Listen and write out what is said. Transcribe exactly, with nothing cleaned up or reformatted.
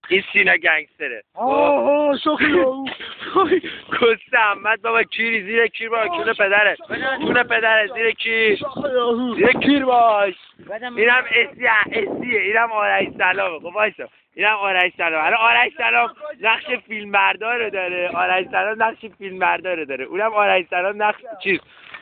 این سینا گنگستره. آه شوخی کست احمد بابا کیری زیر کیر باش کونه پدره کونه پدره زیر کیر زیر کیر باش. اینم اسیه اسیه اینم آرش سلامه. خب بایستا اینم آرش سلام. الان آرش سلام نقش فیلم بردار رو داره. آرش سلام نقش فیلم بردار رو داره. اونم آرش سلام نقش چیز